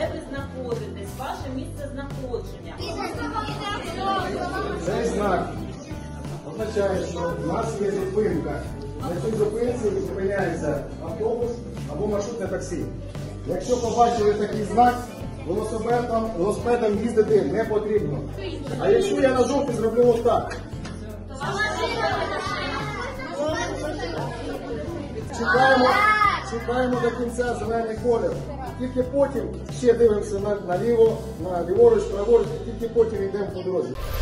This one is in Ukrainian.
де ви знаходитесь, ваше місце знаходження. Цей знак означає, що в нас є зупинка. На цій зупинці зупиняється автобус або маршрутне таксі. Якщо побачили такий знак, велосипедом їздити не потрібно. А якщо я на жовтий зроблю отак. Чекаємо до кінця зелений колір. Тільки потім ще дивимося наліво, ліворуч, праворуч, тільки потім йдемо по дорозі.